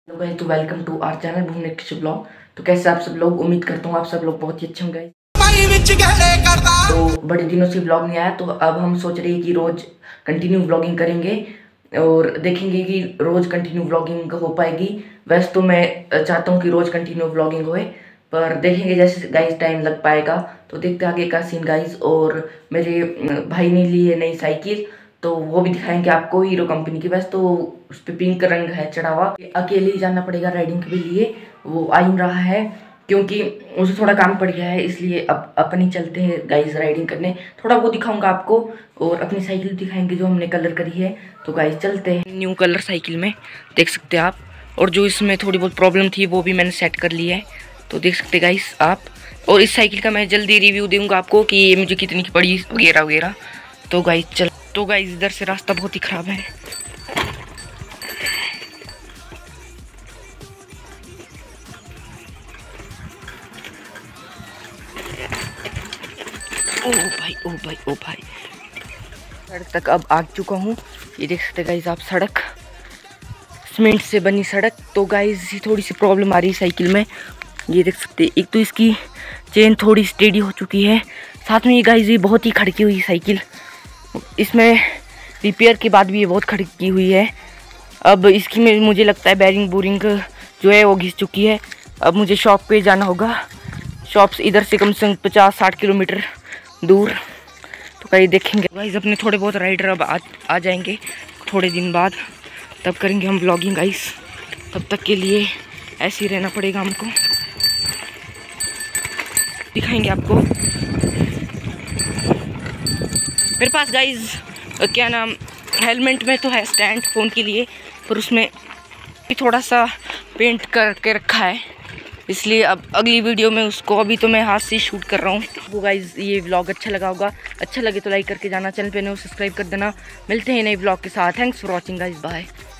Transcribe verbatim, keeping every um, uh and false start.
Hello guys, तो welcome to our channel Bhumi Krishi blog. तो कैसे आप सब लोग, उम्मीद करता हूँ आप सब लोग बहुत ही अच्छे होंगे। तो बड़े दिनों से ब्लॉग नहीं आया, तो अब हम सोच रहे हैं कि रोज कंटिन्यू ब्लॉगिंग करेंगे और देखेंगे कि रोज कंटिन्यू ब्लॉगिंग हो पाएगी। वैसे तो मैं चाहता हूँ कि रोज कंटिन्यू ब्लॉगिंग होए, पर देखेंगे जैसे गाइस टाइम लग पाएगा। तो देखते आगे का सीन गाइस। और मेरे भाई ने ली है नई साइकिल, तो वो भी दिखाएंगे आपको, हीरो कंपनी की। वैसे तो उस पर पिंक रंग है चढ़ा हुआ, अकेले ही जाना पड़ेगा राइडिंग के लिए। वो आ ही रहा है क्योंकि उसे थोड़ा काम पड़ गया है, इसलिए अब अपनी चलते हैं गाइस राइडिंग करने। थोड़ा वो दिखाऊंगा आपको और अपनी साइकिल दिखाएंगे जो हमने कलर करी है। तो गाइस चलते हैं न्यू कलर साइकिल में, देख सकते हैं आप। और जो इसमें थोड़ी बहुत प्रॉब्लम थी वो भी मैंने सेट कर ली है, तो देख सकते गाइस आप। और इस साइकिल का मैं जल्दी रिव्यू दूंगा आपको कि ये मुझे कितनी की पड़ी वगैरह वगैरह। तो गाइस चल तो गाइस इधर से रास्ता बहुत ही खराब है। ओ भाई ओ भाई ओ भाई सड़क तक अब आ चुका हूँ। ये देख सकते गाइस आप, सड़क सीमेंट से बनी सड़क। तो गाइस थोड़ी सी प्रॉब्लम आ रही है साइकिल में, ये देख सकते। एक तो इसकी चेन थोड़ी स्टेडी हो चुकी है, साथ में ये गाइस ये बहुत ही खड़की हुई साइकिल। इसमें रिपेयर के बाद भी ये बहुत खड़की हुई है। अब इसकी में मुझे लगता है बैरिंग बोरिंग जो है वो घिस चुकी है। अब मुझे शॉप पे जाना होगा। शॉप से इधर से कम से कम पचास साठ किलोमीटर दूर। तो कहीं देखेंगे गाइस, अपने थोड़े बहुत राइडर अब आ, आ जाएंगे थोड़े दिन बाद, तब करेंगे हम ब्लॉगिंग गाइस। तब तक के लिए ऐसे ही रहना पड़ेगा हमको, दिखाएंगे आपको। मेरे पास गाइस क्या नाम हेलमेट में तो है स्टैंड फ़ोन के लिए, पर उसमें भी थोड़ा सा पेंट करके रखा है, इसलिए अब अगली वीडियो में उसको, अभी तो मैं हाथ से शूट कर रहा हूँ। वो गाइस ये व्लॉग अच्छा लगा होगा, अच्छा लगे तो लाइक करके जाना, चैनल पे नए सब्सक्राइब कर देना। मिलते हैं नए व्लॉग के साथ। Thanks for watching guys, bye.